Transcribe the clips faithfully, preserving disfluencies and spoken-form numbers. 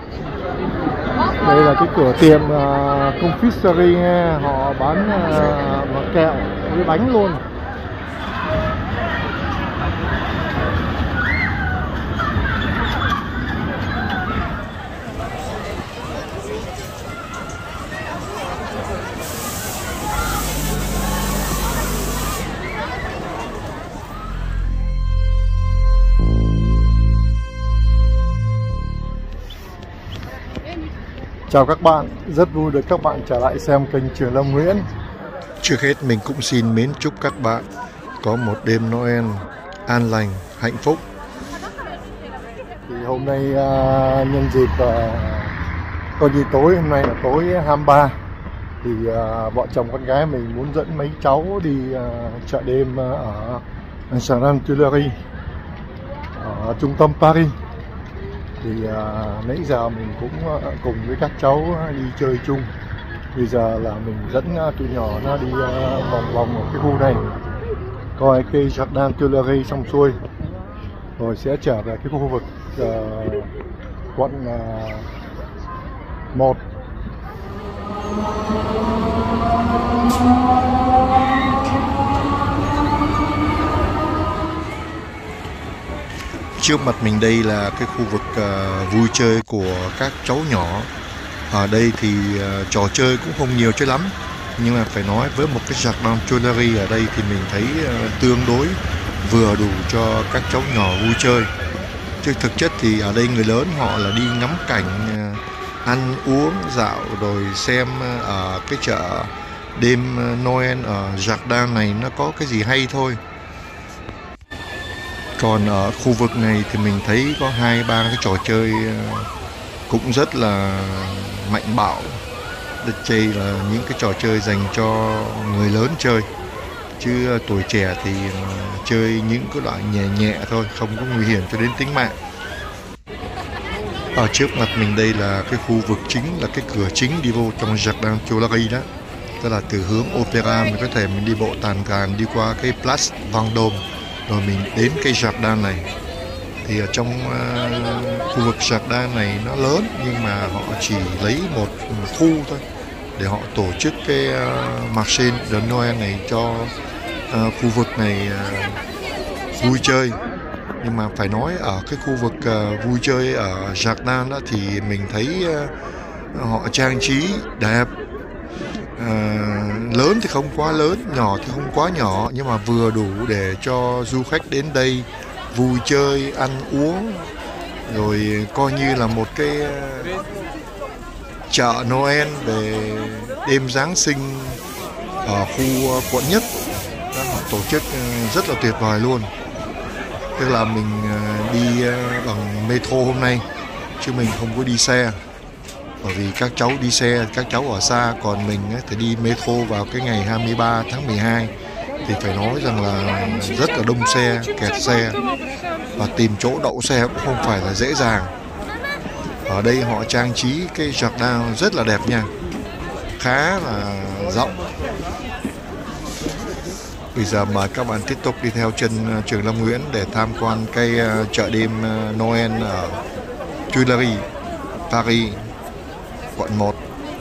Đây là cái cửa tiệm uh, confiserie nha, họ bán uh, kẹo với bánh luôn. Chào các bạn, rất vui được các bạn trở lại xem kênh Trường Lâm Nguyễn. Trước hết mình cũng xin mến chúc các bạn có một đêm Noel an lành, hạnh phúc. Thì hôm nay uh, nhân dịp uh, coi như tối, hôm nay là tối hai mươi ba. Thì uh, vợ chồng con gái mình muốn dẫn mấy cháu đi uh, chợ đêm uh, ở Charente Tuileries, ở trung tâm Paris. Thì uh, nãy giờ mình cũng uh, cùng với các cháu uh, đi chơi chung. Bây giờ là mình dẫn uh, tụi nhỏ nó đi uh, vòng vòng ở cái khu này, coi cây Jardin Tuileries xong xuôi, rồi sẽ trở về cái khu vực uh, quận uh, một. Trước mặt mình đây là cái khu vực uh, vui chơi của các cháu nhỏ. Ở đây thì uh, trò chơi cũng không nhiều chơi lắm, nhưng mà phải nói với một cái Jardin Tuileries ở đây thì mình thấy uh, tương đối vừa đủ cho các cháu nhỏ vui chơi. Chứ thực chất thì ở đây người lớn họ là đi ngắm cảnh, uh, ăn uống, dạo rồi xem uh, ở cái chợ đêm uh, Noel ở Jardin này nó có cái gì hay thôi. Còn ở khu vực này thì mình thấy có hai ba cái trò chơi cũng rất là mạnh bạo. Đây là những cái trò chơi dành cho người lớn chơi, chứ tuổi trẻ thì chơi những cái loại nhẹ nhẹ thôi, không có nguy hiểm cho đến tính mạng. Ở trước mặt mình đây là cái khu vực chính, là cái cửa chính đi vô trong Jardin Tuileries đó. Tức là từ hướng Opera mình có thể mình đi bộ tàn càn đi qua cái Place Vendôme, rồi mình đến cây Jardin này. Thì ở trong uh, khu vực Jardin này nó lớn, nhưng mà họ chỉ lấy một khu thôi để họ tổ chức cái uh, Marché de Noël này cho uh, khu vực này uh, vui chơi. Nhưng mà phải nói ở cái khu vực uh, vui chơi ở Jardin đó thì mình thấy uh, họ trang trí đẹp. À, lớn thì không quá lớn, nhỏ thì không quá nhỏ, nhưng mà vừa đủ để cho du khách đến đây vui chơi, ăn uống, rồi coi như là một cái chợ Noel về đêm Giáng sinh ở khu quận nhất. Đó, họ tổ chức rất là tuyệt vời luôn. Tức là mình đi bằng metro hôm nay, chứ mình không có đi xe. Bởi vì các cháu đi xe, các cháu ở xa, còn mình thì đi metro vào cái ngày hai mươi ba tháng mười hai. Thì phải nói rằng là rất là đông xe, kẹt xe, và tìm chỗ đậu xe cũng không phải là dễ dàng. Ở đây họ trang trí cái Jardin rất là đẹp nha, khá là rộng. Bây giờ mời các bạn tiếp tục đi theo chân Trường Lâm Nguyễn để tham quan cái chợ đêm Noel ở Tuileries, Paris, quận một.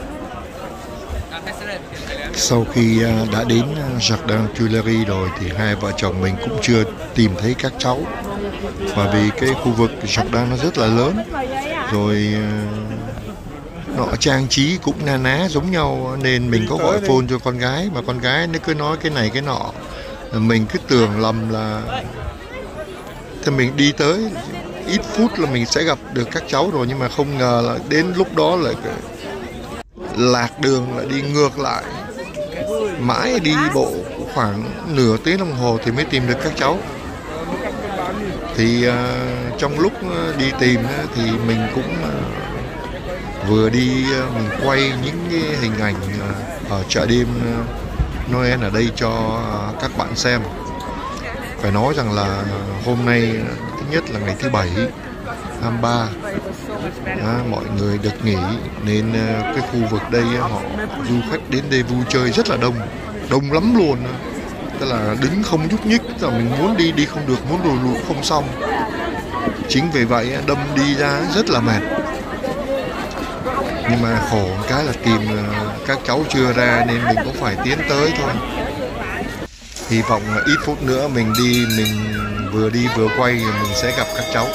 Sau khi đã đến Jardin Tuileries rồi thì hai vợ chồng mình cũng chưa tìm thấy các cháu. Bởi vì cái khu vực Jardin nó rất là lớn, rồi nó trang trí cũng na ná giống nhau, nên mình có gọi phone cho con gái, mà con gái nó cứ nói cái này cái nọ. Mình cứ tưởng lầm là thì mình đi tới ít phút là mình sẽ gặp được các cháu rồi, nhưng mà không ngờ là đến lúc đó lại lạc đường, lại đi ngược lại, mãi đi bộ khoảng nửa tiếng đồng hồ thì mới tìm được các cháu. Thì uh, trong lúc đi tìm uh, thì mình cũng uh, vừa đi uh, mình quay những cái hình ảnh uh, ở chợ đêm uh, Noel ở đây cho uh, các bạn xem. Phải nói rằng là hôm nay uh, thứ nhất là ngày thứ bảy hai mươi ba, à, mọi người được nghỉ, nên uh, cái khu vực đây uh, họ du khách đến đây vui chơi rất là đông, đông lắm luôn. Tức là đứng không nhúc nhích, là mình muốn đi đi không được, muốn lùi lùi không xong. Chính vì vậy đâm đi ra rất là mệt. Nhưng mà khổ một cái là tìm các cháu chưa ra nên mình cũng phải tiến tới thôi. Hy vọng là ít phút nữa mình đi, mình vừa đi vừa quay mình sẽ gặp các cháu.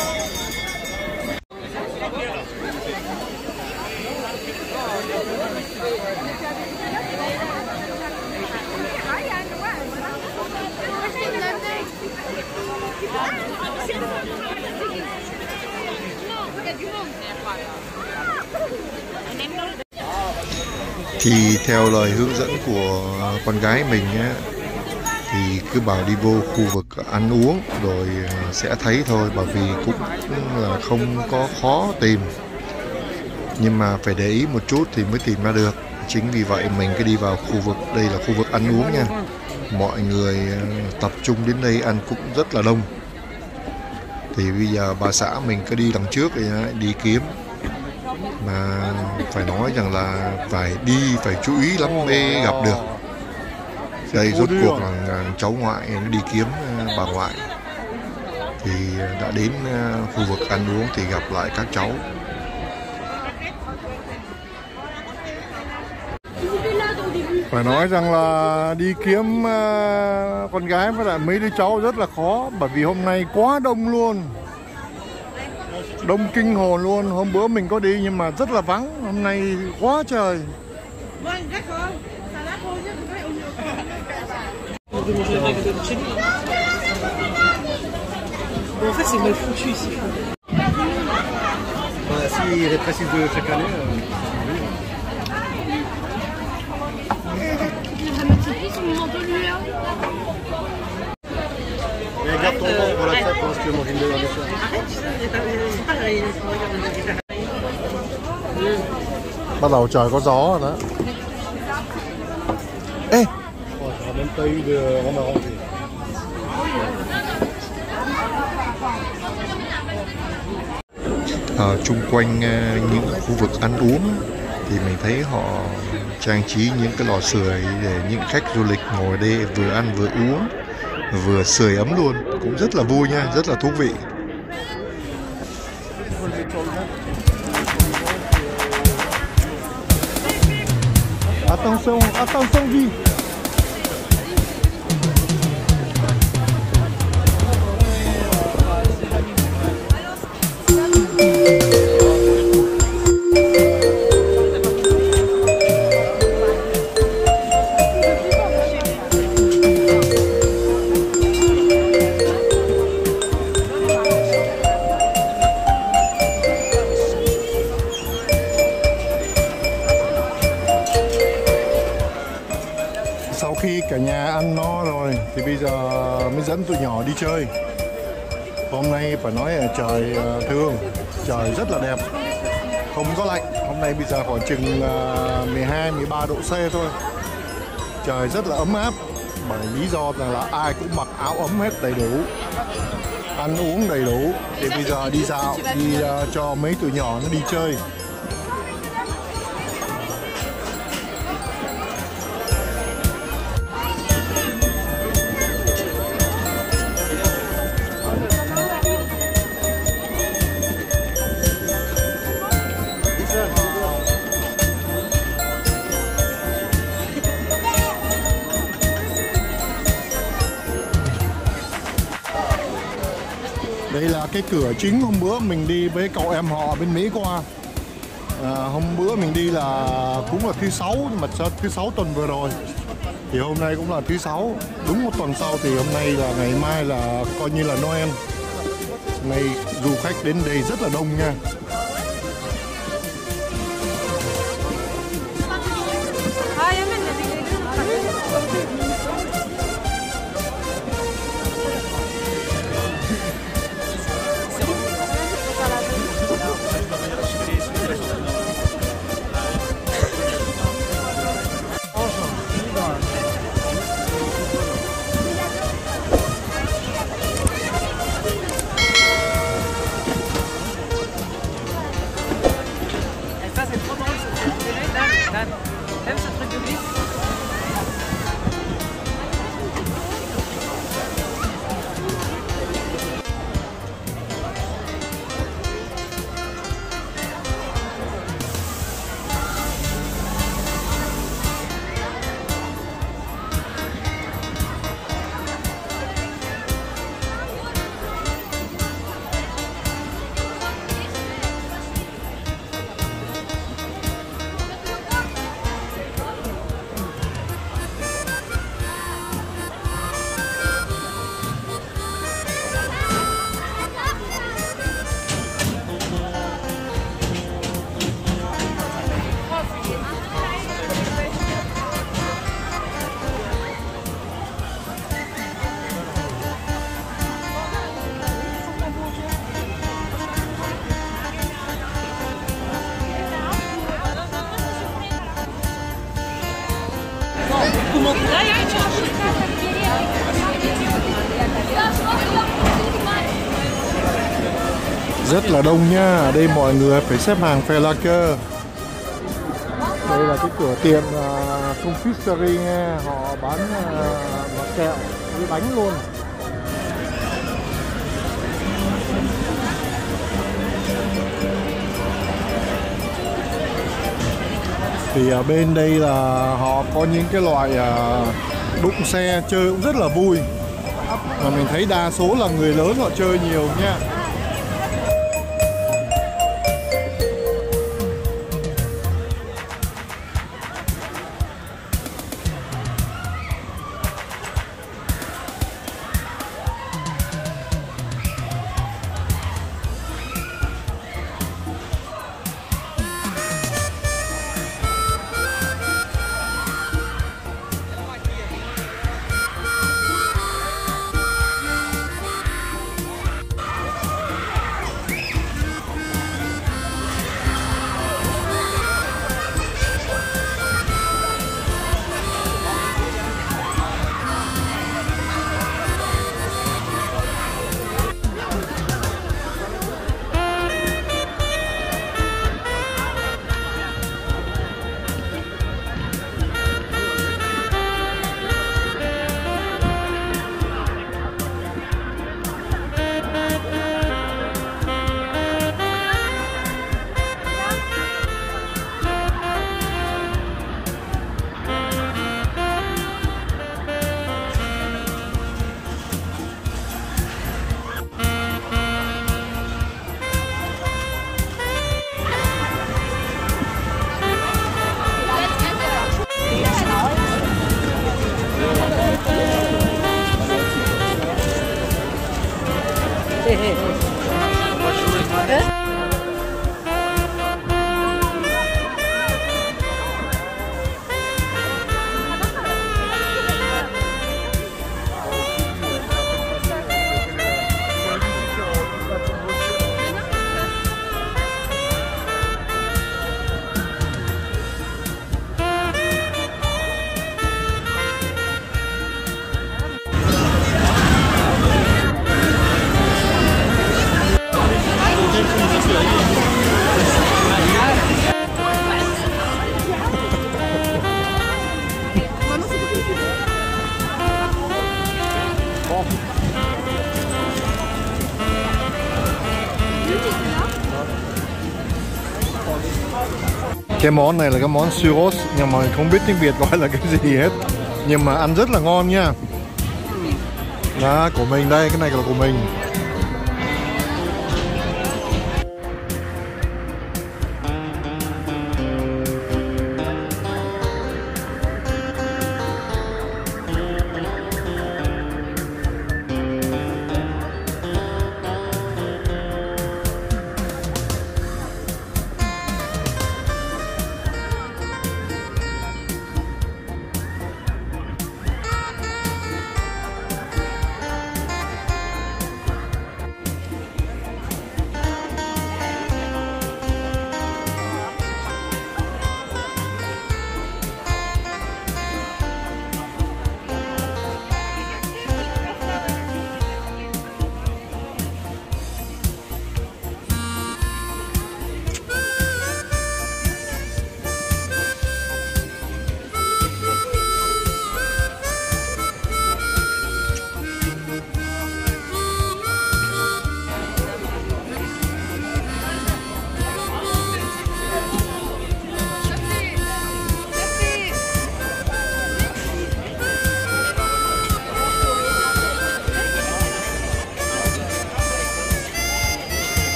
Thì theo lời hướng dẫn của con gái mình á, thì cứ bảo đi vô khu vực ăn uống rồi sẽ thấy thôi, bởi vì cũng là không có khó tìm, nhưng mà phải để ý một chút thì mới tìm ra được. Chính vì vậy mình cứ đi vào khu vực, đây là khu vực ăn uống nha, mọi người tập trung đến đây ăn cũng rất là đông. Thì bây giờ bà xã mình cứ đi đằng trước đi kiếm, mà phải nói rằng là phải đi phải chú ý lắm mới gặp được. Đây rốt cuộc là cháu ngoại đi kiếm bà ngoại, thì đã đến khu vực ăn uống thì gặp lại các cháu. Phải nói rằng là đi kiếm con gái với lại mấy đứa cháu rất là khó, bởi vì hôm nay quá đông luôn, đông kinh hồn luôn. Hôm bữa mình có đi nhưng mà rất là vắng, hôm nay quá trời. En fait, c'est mal foutu ici. Bah, si il rétrécit de chaque année. Mais garde ton temps pour la fête parce que moi j'ai une demi-heure de soir. Arrête, c'est pas la. Bắt đầu trời có gió rồi đó. Ê, Même pas eu de rond à ranger. Ở chung quanh những khu vực ăn uống thì mình thấy họ trang trí những cái lò sưởi để những khách du lịch ngồi đây vừa ăn vừa uống, vừa sưởi ấm luôn, cũng rất là vui nha, rất là thú vị. Attention, attention vie. Sau khi cả nhà ăn no rồi thì bây giờ mới dẫn tụi nhỏ đi chơi. Hôm nay phải nói là trời thương, trời rất là đẹp, không có lạnh. Hôm nay bây giờ khoảng chừng mười hai mười ba độ C thôi. Trời rất là ấm áp, bởi lý do rằng là ai cũng mặc áo ấm hết đầy đủ, ăn uống đầy đủ. Thì bây giờ đi dạo, đi cho mấy tụi nhỏ nó đi chơi. Đây là cái cửa chính hôm bữa mình đi với cậu em họ bên Mỹ qua. À, hôm bữa mình đi là cũng là thứ sáu, nhưng mà thứ sáu tuần vừa rồi. Thì hôm nay cũng là thứ sáu, đúng một tuần sau thì hôm nay là ngày mai là coi như là Noel. Nay du khách đến đây rất là đông nha. Rất là đông nha. Ở đây mọi người phải xếp hàng phe la cơ. Đây là cái cửa tiệm uh, confiserie nha. Họ bán uh, kẹo với bánh luôn. Thì ở bên đây là họ có những cái loại uh, đụng xe chơi cũng rất là vui. Mà mình thấy đa số là người lớn họ chơi nhiều nha. Cái món này là cái món churros, nhưng mà không biết tiếng Việt gọi là cái gì hết. Nhưng mà ăn rất là ngon nha. Đó, của mình đây, cái này là của mình.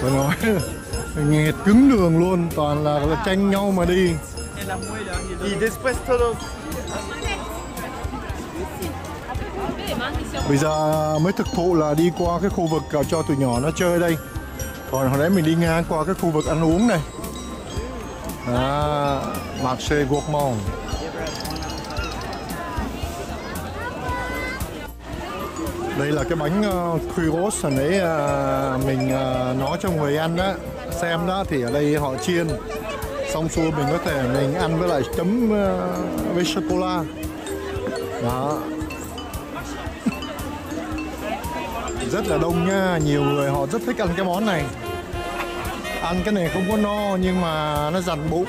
Phải nói nghẹt cứng đường luôn, toàn là, là tranh nhau mà đi. Y después todos. Bây giờ mới thực thụ là đi qua cái khu vực cho tụi nhỏ nó chơi đây. Còn hồi nãy mình đi ngang qua cái khu vực ăn uống này. À, Marché Gourmand. Đây là cái bánh uh, gyros hồi nãy uh, mình uh, nói cho người ăn đó, xem đó, thì ở đây họ chiên xong xuôi mình có thể mình ăn với lại chấm uh, với sô cô la đó. Rất là đông nha, nhiều người họ rất thích ăn cái món này. Ăn cái này không có no nhưng mà nó dằn bụng.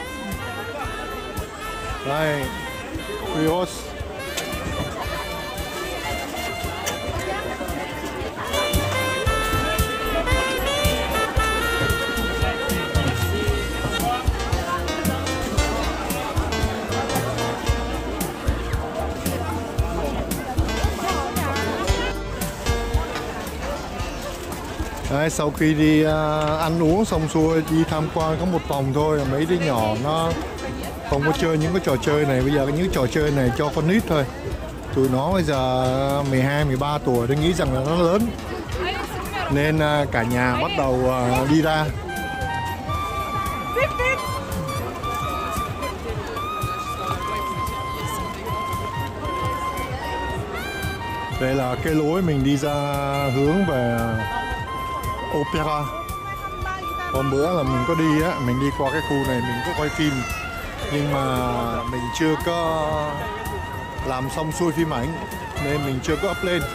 Đây, gyros. Đấy, sau khi đi uh, ăn uống xong xuôi đi tham quan có một vòng thôi, mấy đứa nhỏ nó không có chơi những cái trò chơi này. Bây giờ những trò chơi này cho con nít thôi, tụi nó bây giờ mười hai, mười ba tuổi, tôi nghĩ rằng là nó lớn nên uh, cả nhà bắt đầu uh, đi ra. Đây là cái lối mình đi ra hướng về Opera. Hôm bữa là mình có đi á, mình đi qua cái khu này mình có quay phim nhưng mà mình chưa có làm xong xuôi phim ảnh nên mình chưa có up lên.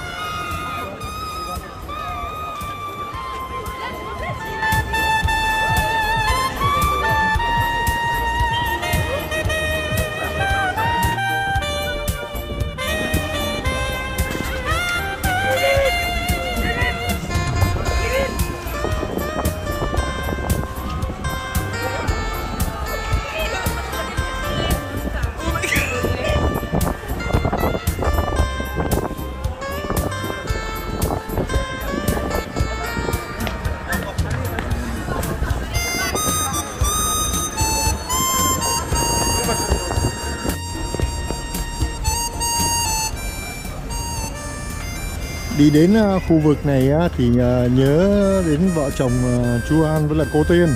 Đi đến khu vực này thì nhớ đến vợ chồng chú An với là cô Tiên.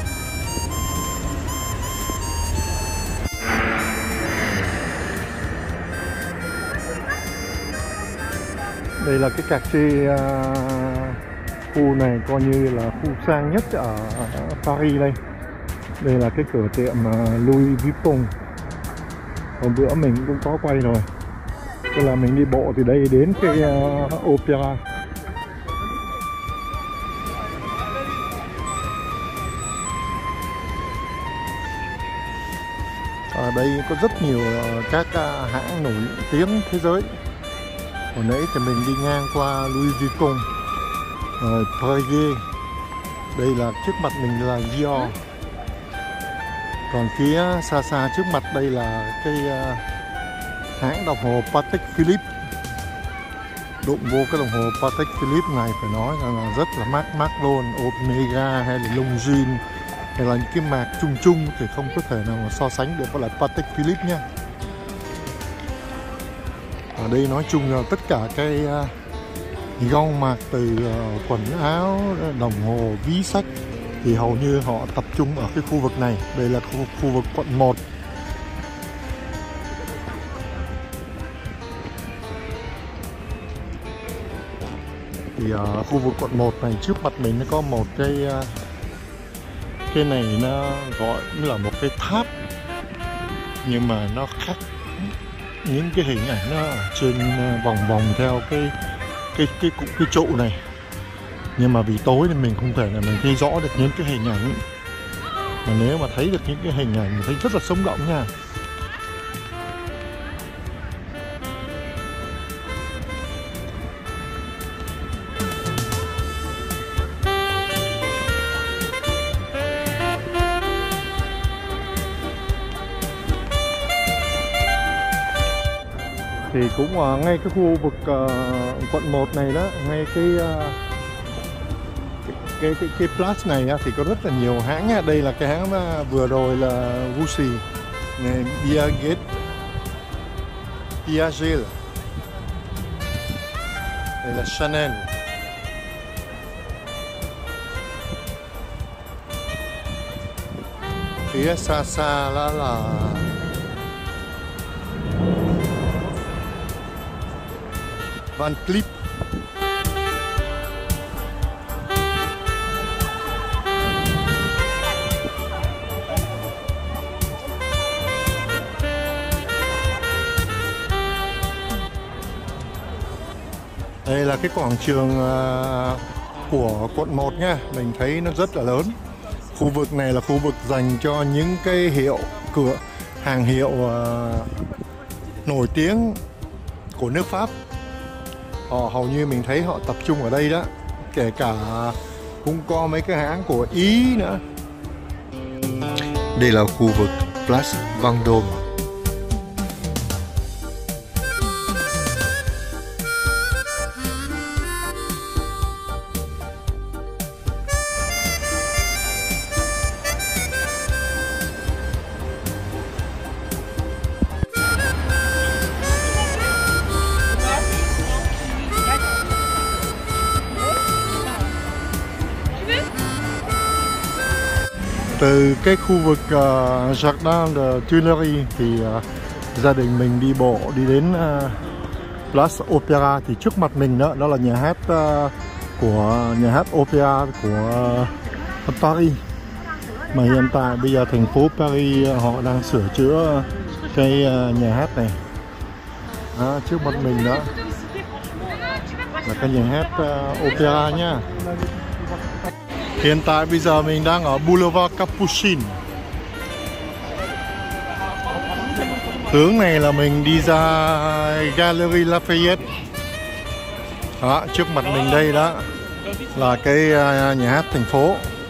Đây là cái cà phê khu này coi như là khu sang nhất ở Paris đây. Đây là cái cửa tiệm Louis Vuitton. Hôm bữa mình cũng có quay rồi. Tức là mình đi bộ từ đây đến cái uh, Opera. Ở đây có rất nhiều uh, các uh, hãng nổi tiếng thế giới. Hồi nãy thì mình đi ngang qua Louis Vuitton, uh, Perrier. Đây là trước mặt mình là Dior. Còn phía xa xa trước mặt đây là cái uh, hãng đồng hồ Patek Philippe. Đụng vô cái đồng hồ Patek Philippe này phải nói là rất là mát mát luôn. Omega hay là Longines hay là những cái mạc chung chung thì không có thể nào mà so sánh được với lại Patek Philippe nha. Ở đây nói chung là tất cả cái uh, gông mạc từ uh, quần áo, đồng hồ, ví sách thì hầu như họ tập trung ở cái khu vực này. Đây là khu, khu vực quận một. Thì uh, khu vực quận một này trước mặt mình nó có một cái uh, cái này nó gọi là một cái tháp nhưng mà nó khác những cái hình ảnh nó ở trên uh, vòng vòng theo cái cái cái cái, cái trụ này, nhưng mà vì tối nên mình không thể là mình thấy rõ được những cái hình ảnh, mà nếu mà thấy được những cái hình ảnh mình thấy rất là sống động nha. Thì cũng ở ngay cái khu vực uh, quận một này đó, ngay cái, uh, cái cái cái cái place này á, thì có rất là nhiều hãng á. Đây là cái hãng mà vừa rồi là Gucci, này Piaget, Piaget, đây là Chanel. Phía xa xa đó là Van Cleef. Đây là cái quảng trường uh, của quận một nha. Mình thấy nó rất là lớn. Khu vực này là khu vực dành cho những cái hiệu cửa hàng hiệu uh, nổi tiếng của nước Pháp. Họ hầu như mình thấy họ tập trung ở đây đó. Kể cả cũng có mấy cái hãng của Ý nữa. Đây là khu vực Place Vendôme. Từ cái khu vực uh, Jardin de Tuileries thì uh, gia đình mình đi bộ đi đến uh, Place Opera, thì trước mặt mình đó, đó là nhà hát uh, của nhà hát Opera của uh, Paris. Mà hiện tại bây giờ thành phố Paris uh, họ đang sửa chữa cái uh, nhà hát này. À, trước mặt mình đó là cái nhà hát uh, Opera nhá. Hiện tại bây giờ mình đang ở Boulevard Capucine. Hướng này là mình đi ra Galerie Lafayette. Đó, trước mặt mình đây đó là cái nhà hát thành phố.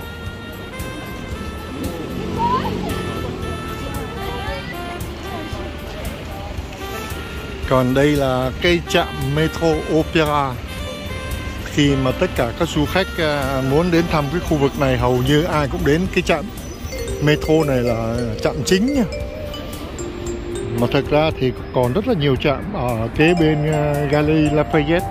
Còn đây là cái trạm metro Opera. Khi mà tất cả các du khách muốn đến thăm cái khu vực này, hầu như ai cũng đến cái trạm metro này là trạm chính nha. Mà thật ra thì còn rất là nhiều trạm ở kế bên Galerie Lafayette.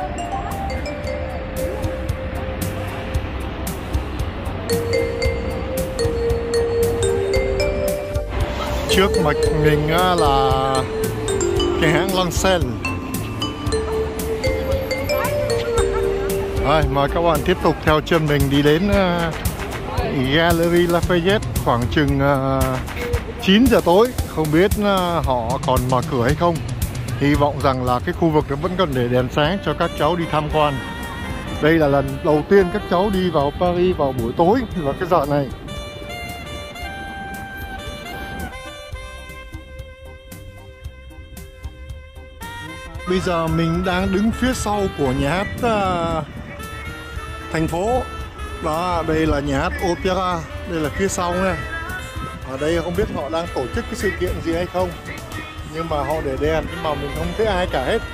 Trước mặt mình là cái hãng Lancel. Rồi, mời các bạn tiếp tục theo chân mình đi đến uh, Galerie Lafayette khoảng chừng uh, chín giờ tối. Không biết uh, họ còn mở cửa hay không. Hy vọng rằng là cái khu vực nó vẫn còn để đèn sáng cho các cháu đi tham quan. Đây là lần đầu tiên các cháu đi vào Paris vào buổi tối vào cái giờ này. Bây giờ mình đang đứng phía sau của nhà hát uh, thành phố. Đó, đây là nhà hát Opera, đây là phía sau nha. Ở đây không biết họ đang tổ chức cái sự kiện gì hay không, nhưng mà họ để đèn nhưng mà mình không thấy ai cả hết.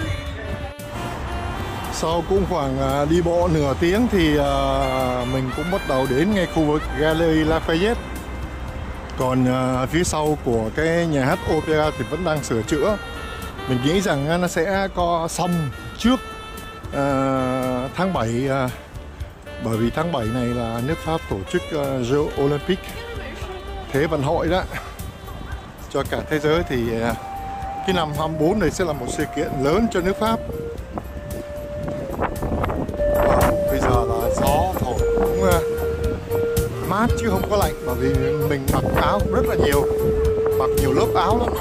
Sau cũng khoảng uh, đi bộ nửa tiếng thì uh, mình cũng bắt đầu đến ngay khu vực Galerie Lafayette. Còn uh, phía sau của cái nhà hát Opera thì vẫn đang sửa chữa. Mình nghĩ rằng nó sẽ có xong trước uh, tháng bảy, uh, bởi vì tháng bảy này là nước Pháp tổ chức uh, Jeux Olympic, Thế vận hội đó cho cả thế giới. Thì uh, cái năm hai mươi bốn này sẽ là một sự kiện lớn cho nước Pháp. uh, Bây giờ là gió thổi cũng uh, mát chứ không có lạnh, bởi vì mình mặc áo cũng rất là nhiều, mặc nhiều lớp áo lắm.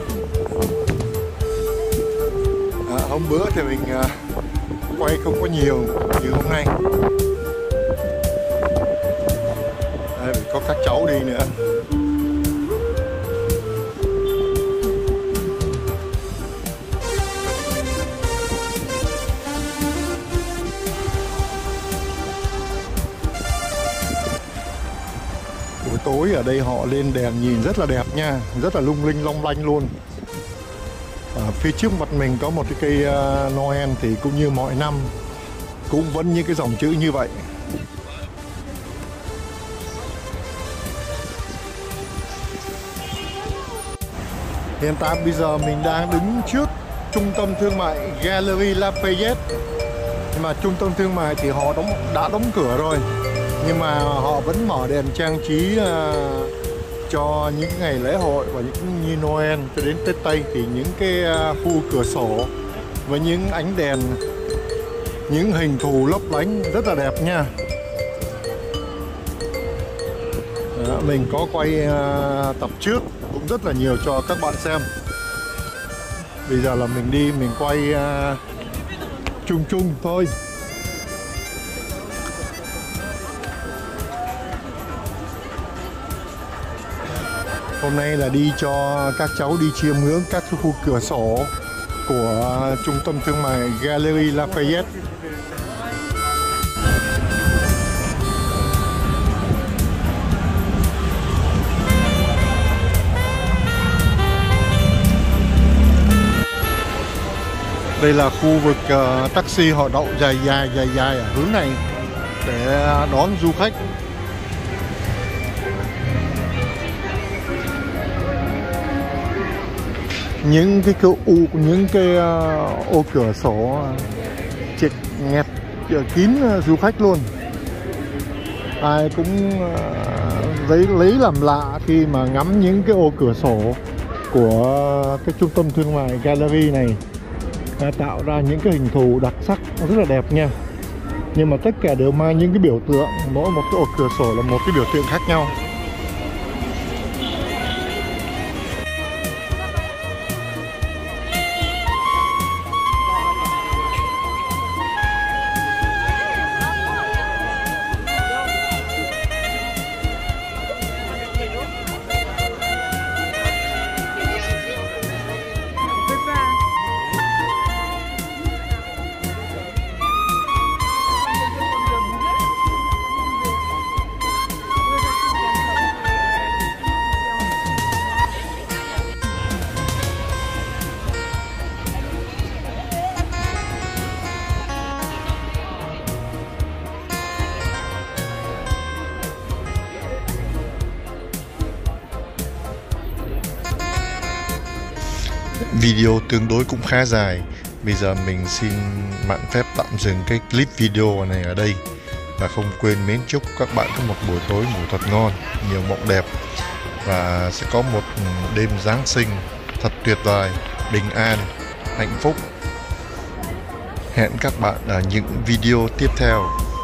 À, hôm bữa thì mình uh, quay không có nhiều như hôm nay. Đây, có các cháu đi nữa. Buổi tối ở đây họ lên đèn nhìn rất là đẹp nha, rất là lung linh long lanh luôn. À, phía trước mặt mình có một cái cây uh, Noel thì cũng như mọi năm cũng vẫn như cái dòng chữ như vậy. Hiện tại bây giờ mình đang đứng trước trung tâm thương mại Gallery Lafayette. Nhưng mà trung tâm thương mại thì họ đóng, đã đóng cửa rồi. Nhưng mà họ vẫn mở đèn trang trí uh, cho những ngày lễ hội và những như Noel cho đến Tết Tây. Thì những cái uh, khu cửa sổ với những ánh đèn, những hình thù lấp lánh rất là đẹp nha. Đó, mình có quay uh, tập trước cũng rất là nhiều cho các bạn xem. Bây giờ là mình đi mình quay uh, chung chung thôi. Hôm nay là đi cho các cháu đi chiêm ngưỡng các khu cửa sổ của trung tâm thương mại Gallery Lafayette. Đây là khu vực uh, taxi họ đậu dài dài dài dài ở hướng này để đón du khách. Những cái cửa u, những cái uh, ô cửa sổ chật nghẹt kín uh, du khách luôn. Ai cũng uh, lấy lấy làm lạ khi mà ngắm những cái ô cửa sổ của cái trung tâm thương mại Gallery này. À, tạo ra những cái hình thù đặc sắc rất là đẹp nha. Nhưng mà tất cả đều mang những cái biểu tượng, mỗi một cái ô cửa sổ là một cái biểu tượng khác nhau. Video tương đối cũng khá dài. Bây giờ mình xin mạn phép tạm dừng cái clip video này ở đây. Và không quên mến chúc các bạn có một buổi tối ngủ thật ngon, nhiều mộng đẹp. Và sẽ có một đêm Giáng sinh thật tuyệt vời, bình an, hạnh phúc. Hẹn các bạn ở những video tiếp theo.